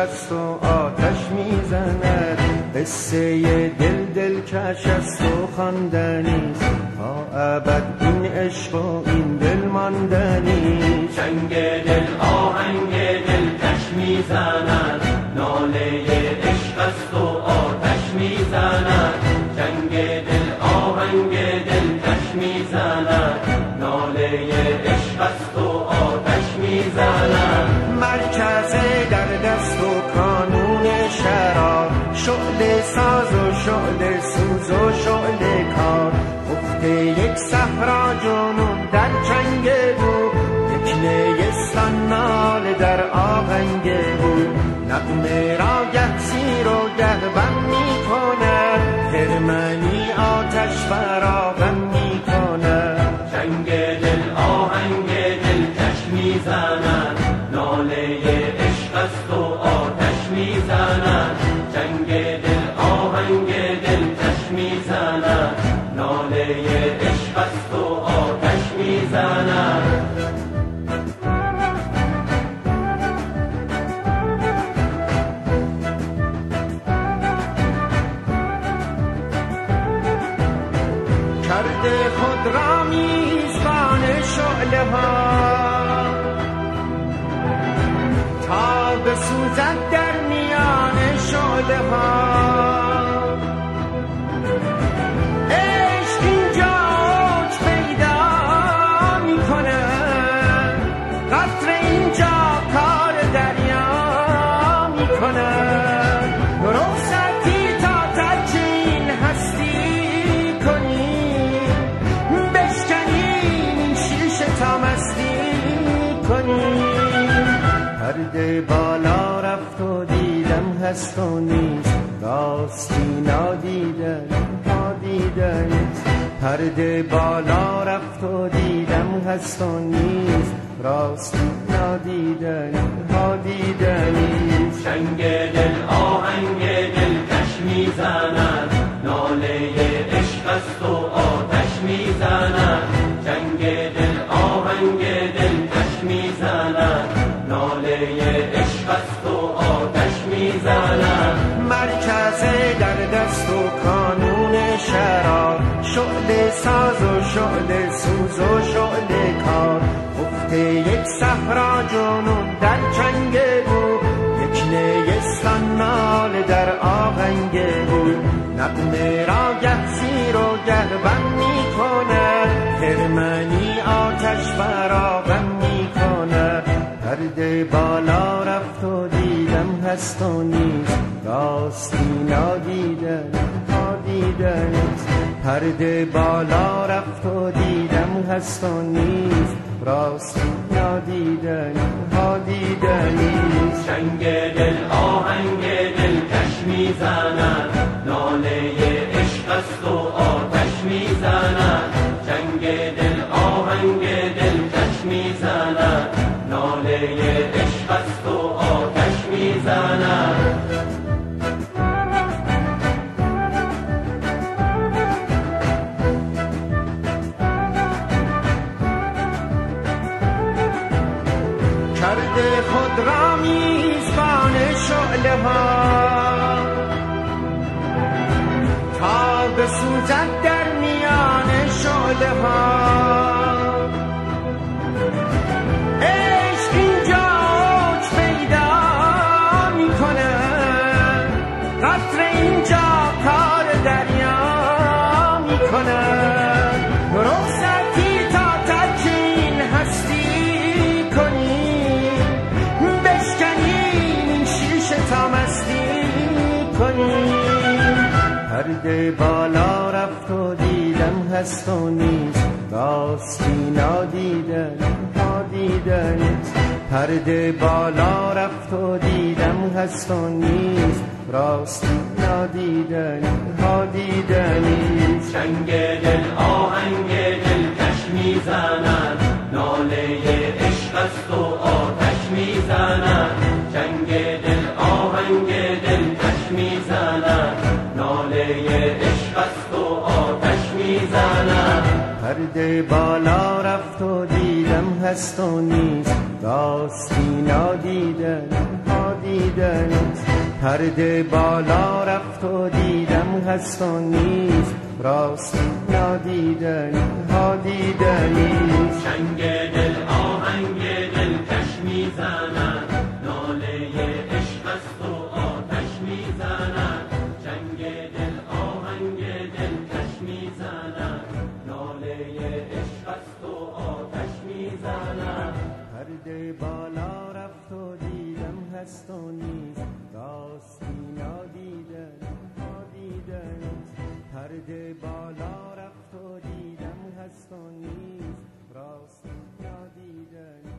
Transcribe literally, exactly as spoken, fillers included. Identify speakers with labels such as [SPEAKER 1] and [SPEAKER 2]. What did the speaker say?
[SPEAKER 1] است و آتش میزند، قصه دل دل کش است و خواندنیست، تا ابد این عشق و این دل ماندنی.
[SPEAKER 2] چنگ دل آهنگ دل کش میزند، ناله عشق است و آتش میزند. چنگ دل آهنگ دل کش میزند، ناله عشق است و آتش میزند.
[SPEAKER 1] مرکز در دست و کانون شرار، شعله ساز و شعله سوز و شعله کار، گفته یک صحرا جنون در چنگ بود، یک نیستان ناله در آهنگ بود. نغمه را گه سیر و گه بم می کند، خرمنی آتش فراغم می کند.
[SPEAKER 2] چنگ دل آهنگ دل کش میزند، ناله عشق است و آتش میزند. چنگ دل آهنگ دل کش میزند، ناله عشق است و آتش میزند.
[SPEAKER 1] کرده خود را میزبان شعله ها، تا بسوزد در میان شعله ها. عشق اینجا اوج پیدا میکند، قطره اینجا کار دریا میکند. رخصتی تا ترک این هستی کنی، بشکنی این شیشه تا مستی کنی. پرده بالا رفت و دیدم هست و نیست، راستی نادیدن ها دیدنیست. پرده بالا رفت و دیدم هست و نیست، راستی نادیدن ها دیدنیست.
[SPEAKER 2] چنگ دل آهنگ دل کش میزند، ناله عشق است و آتش میزند. چنگ دل آهنگ دل کش میزند، ناله عشق است و آتش میزند.
[SPEAKER 1] مرکز در دست و کانون شرار، شعله ساز و شعله سوز و شعله کار، گفته یک صحرا جنون در چنگ بود، یک نیستان ناله در آهنگ بود. نغمه را گه سیر و گه بم می کند، خرمنی آتش فراغم می کند. پرده بالا رفت و دیدم هست و نیست، راستی نادیدن ها دیدنیست. پرده بالا رفت و دیدم هست و نیست، راستی نادیدن ها دیدنیست.
[SPEAKER 2] چنگ دل آهنگ دل کش میزند، ناله عشق است و آتش میزند. چنگ دل آهنگ دل کش میزند، ناله عشق است و آتش میزند. کرده خود را میزبان شعله ها، تا بسوزد در میان شعله ها. عشق اینجا اوج پیدا میکند، قطره اینجا کار دریا میکند. رخصتی تا ترک این هستی کنی، بشکنی این شیشه تا مستی کنی. پرده بالا رفت و دیدم هست و نیست، راستی نادیدن ها دیدنیست. پرده بالا رفت و دیدم هست و نیست، راستی نادیدن ها دیدنیست. چنگ دل آهنگ دل کش میزند، ناله عشق است و آتش میزند. چنگ دل آهنگ دل کش میزند، ناله عشق است و آتش میزند.
[SPEAKER 1] پرده بالا رفت و دیدم هست و نیست، راستی نادیدن ها دیدن. پرده بالا رفت و دیدم هست و نیست، راستی نادیدن ها دیدنی.
[SPEAKER 3] چنگ دل آهنگ دل کش میزند، ناله عشق است و آتش میزند. چنگ دل آهنگ دل کش میزند، ناله عشق است و آتش میزند.
[SPEAKER 1] پرده بالا رفت و دیدم هست و نیست، راستی نادیدن ها دیدن. پرده بالا رفت و دیدم هست و نیست، راستی نادیدن.